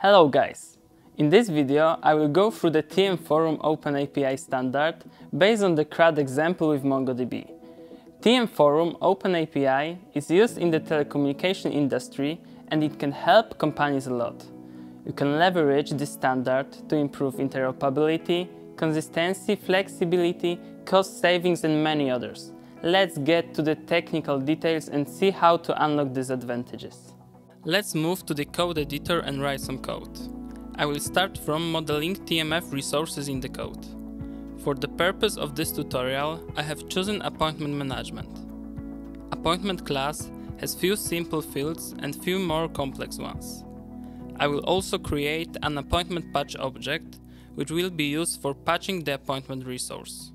Hello guys! In this video I will go through the TM Forum Open API standard based on the CRUD example with MongoDB. TM Forum Open API is used in the telecommunication industry and it can help companies a lot. You can leverage this standard to improve interoperability, consistency, flexibility, cost savings and many others. Let's get to the technical details and see how to unlock these advantages. Let's move to the code editor and write some code. I will start from modeling TMF resources in the code. For the purpose of this tutorial, I have chosen appointment management. Appointment class has few simple fields and few more complex ones. I will also create an appointment patch object, which will be used for patching the appointment resource.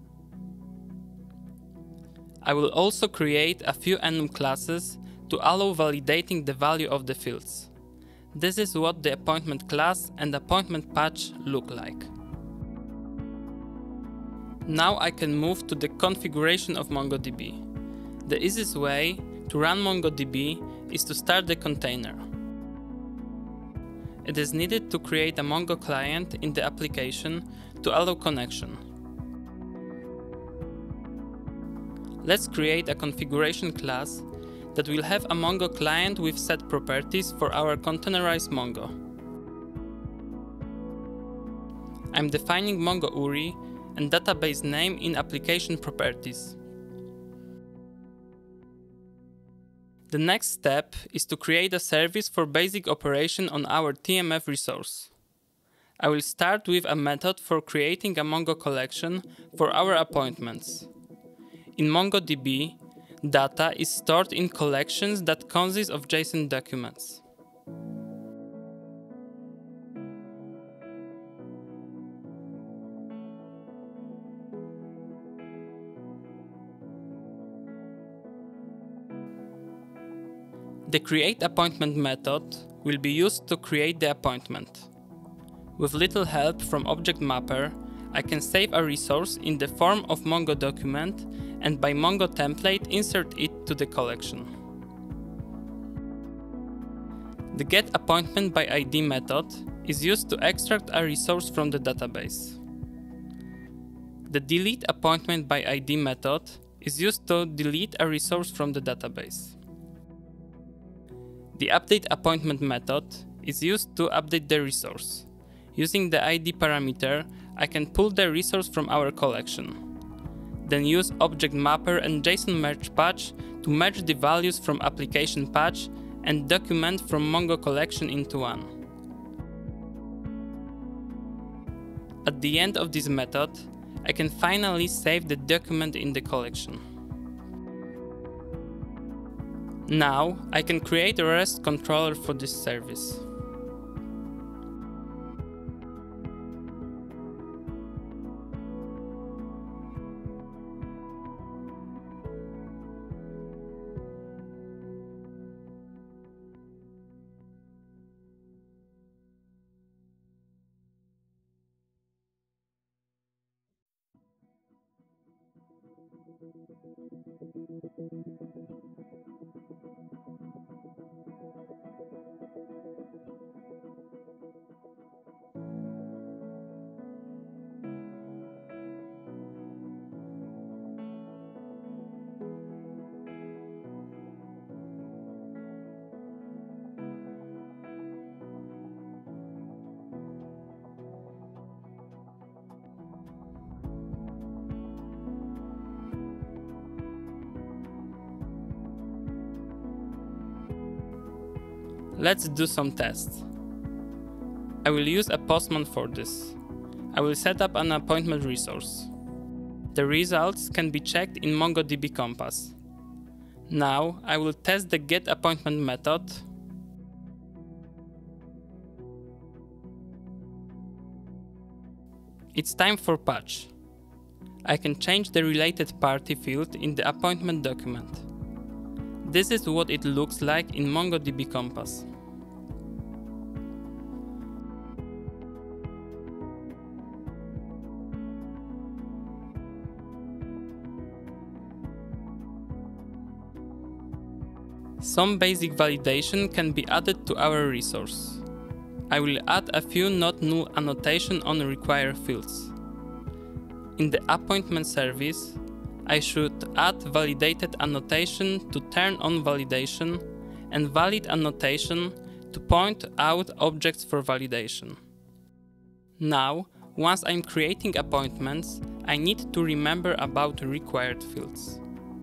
I will also create a few enum classes to allow validating the value of the fields. This is what the appointment class and appointment patch look like. Now I can move to the configuration of MongoDB. The easiest way to run MongoDB is to start the container. It is needed to create a Mongo client in the application to allow connection. Let's create a configuration class that will have a Mongo client with set properties for our containerized Mongo. I'm defining Mongo URI and database name in application properties. The next step is to create a service for basic operation on our TMF resource. I will start with a method for creating a Mongo collection for our appointments. In MongoDB, data is stored in collections that consist of JSON documents. The createAppointment method will be used to create the appointment. With little help from Object Mapper, I can save a resource in the form of Mongo document and by Mongo template insert it to the collection. The getAppointmentById method is used to extract a resource from the database. The deleteAppointmentById method is used to delete a resource from the database. The updateAppointment method is used to update the resource. Using the ID parameter, I can pull the resource from our collection. Then use Object Mapper and JSON merge patch to merge the values from application patch and document from Mongo collection into one. At the end of this method, I can finally save the document in the collection. Now, I can create a REST controller for this service. Let's do some tests. I will use a postman for this. I will set up an appointment resource. The results can be checked in MongoDB Compass. Now I will test the getAppointment method. It's time for patch. I can change the related party field in the appointment document. This is what it looks like in MongoDB Compass. Some basic validation can be added to our resource. I will add a few not null annotation on required fields. In the appointment service, I should add validated annotation to turn on validation and valid annotation to point out objects for validation. Now, once I'm creating appointments, I need to remember about required fields.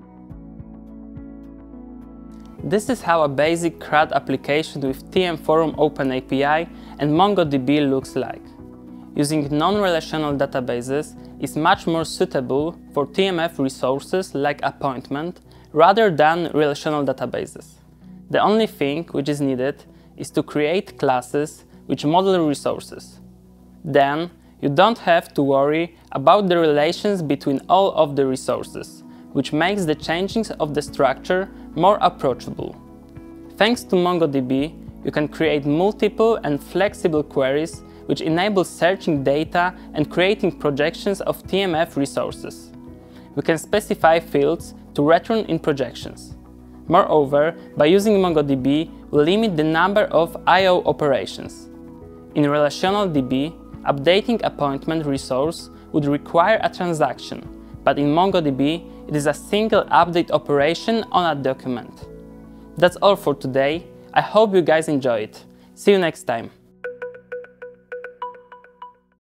This is how a basic CRUD application with TM Forum Open API and MongoDB looks like. Using non-relational databases is much more suitable for TMF resources like appointment rather than relational databases. The only thing which is needed is to create classes which model resources. Then you don't have to worry about the relations between all of the resources, which makes the changing of the structure more approachable. Thanks to MongoDB, you can create multiple and flexible queries which enable searching data and creating projections of TMF resources. We can specify fields to return in projections. Moreover, by using MongoDB, we limit the number of I/O operations. In relational DB, updating appointment resource would require a transaction, but in MongoDB, it is a single update operation on a document. That's all for today. I hope you guys enjoy it. See you next time.